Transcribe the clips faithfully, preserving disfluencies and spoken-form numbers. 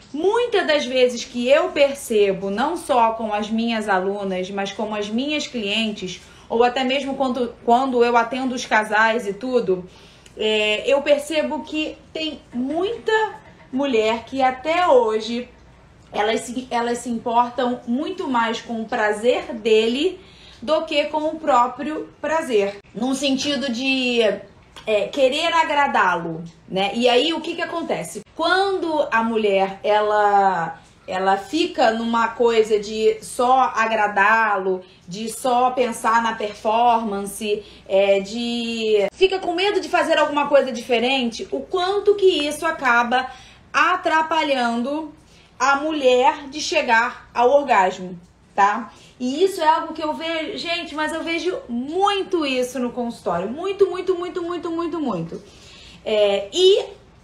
Muitas das vezes que eu percebo, não só com as minhas alunas, mas com as minhas clientes, ou até mesmo quando, quando eu atendo os casais e tudo, é, eu percebo que tem muita mulher que até hoje elas se, elas se importam muito mais com o prazer dele do que com o próprio prazer. Num sentido de é, querer agradá-lo, né? E aí o que que acontece? Quando a mulher, ela... ela fica numa coisa de só agradá-lo, de só pensar na performance, é, de... fica com medo de fazer alguma coisa diferente, o quanto que isso acaba atrapalhando a mulher de chegar ao orgasmo, tá? E isso é algo que eu vejo... Gente, mas eu vejo muito isso no consultório. Muito, muito, muito, muito, muito, muito. É, e...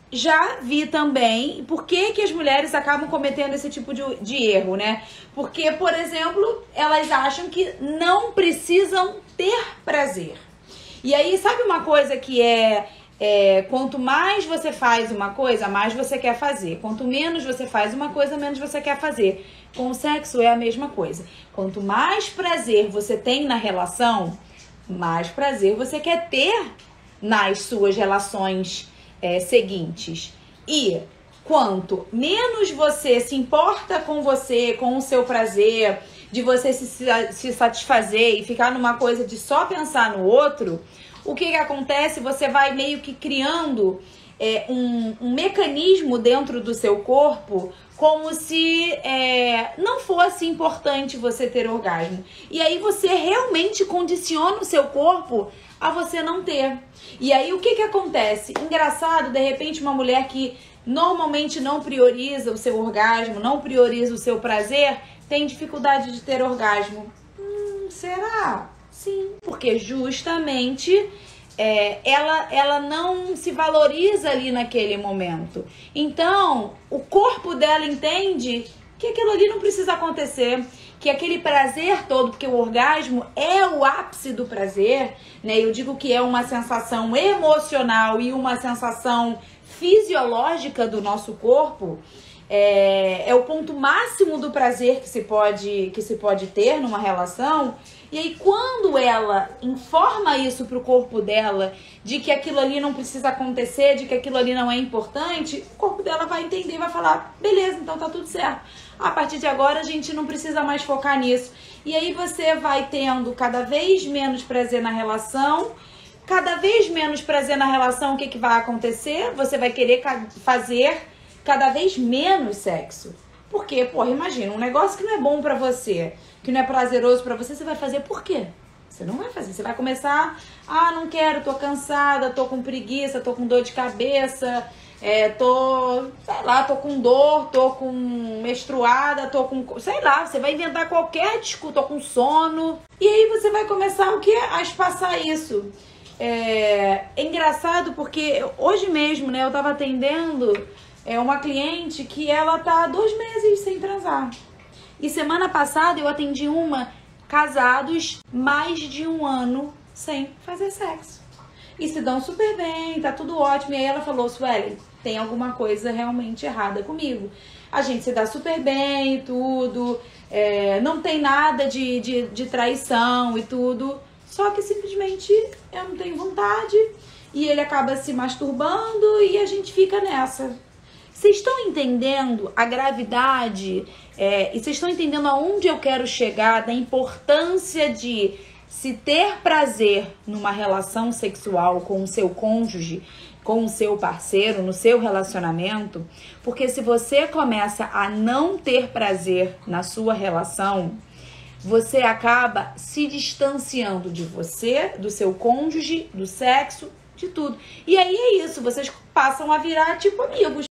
já vi também por que, que as mulheres acabam cometendo esse tipo de, de erro, né? Porque, por exemplo, elas acham que não precisam ter prazer. E aí, sabe uma coisa que é, é... quanto mais você faz uma coisa, mais você quer fazer. Quanto menos você faz uma coisa, menos você quer fazer. Com o sexo é a mesma coisa. Quanto mais prazer você tem na relação, mais prazer você quer ter nas suas relações É, seguintes. E quanto menos você se importa com você, com o seu prazer, de você se, se satisfazer e ficar numa coisa de só pensar no outro, o que que acontece? Você vai meio que criando é, um, um mecanismo dentro do seu corpo como se é, não fosse importante você ter orgasmo. E aí você realmente condiciona o seu corpo a você não ter. E aí o que que acontece? Engraçado, de repente uma mulher que normalmente não prioriza o seu orgasmo, não prioriza o seu prazer, tem dificuldade de ter orgasmo. Hum, será? Sim. Porque justamente é, ela, ela não se valoriza ali naquele momento. Então, o corpo dela entende que aquilo ali não precisa acontecer, que aquele prazer todo, porque o orgasmo é o ápice do prazer, né? Eu digo que é uma sensação emocional e uma sensação fisiológica do nosso corpo, é, é o ponto máximo do prazer que se pode, que se pode ter numa relação. E aí quando ela informa isso pro corpo dela, de que aquilo ali não precisa acontecer, de que aquilo ali não é importante, o corpo dela vai entender e vai falar, beleza, então tá tudo certo. A partir de agora a gente não precisa mais focar nisso. E aí você vai tendo cada vez menos prazer na relação. Cada vez menos prazer na relação, o que que vai acontecer? Você vai querer fazer cada vez menos sexo. Por quê? Porra, imagina, um negócio que não é bom pra você, que não é prazeroso pra você, você vai fazer por quê? Você não vai fazer. Você vai começar, ah, não quero, tô cansada, tô com preguiça, tô com dor de cabeça, é, tô, sei lá, tô com dor, tô com menstruada, tô com, sei lá, você vai inventar qualquer desculpa, tô com sono. E aí você vai começar o quê? A espaçar isso. É, é engraçado porque hoje mesmo, né, eu tava atendendo é, uma cliente que ela tá há dois meses sem transar. E semana passada eu atendi uma casados mais de um ano sem fazer sexo. E se dão super bem, tá tudo ótimo. E aí ela falou, Sueli, tem alguma coisa realmente errada comigo. A gente se dá super bem e tudo, é, não tem nada de, de, de traição e tudo. Só que simplesmente eu não tenho vontade e ele acaba se masturbando e a gente fica nessa. Vocês estão entendendo a gravidade é, e vocês estão entendendo aonde eu quero chegar, da importância de se ter prazer numa relação sexual com o seu cônjuge, com o seu parceiro, no seu relacionamento? Porque se você começa a não ter prazer na sua relação, você acaba se distanciando de você, do seu cônjuge, do sexo, de tudo. E aí é isso, vocês passam a virar tipo amigos.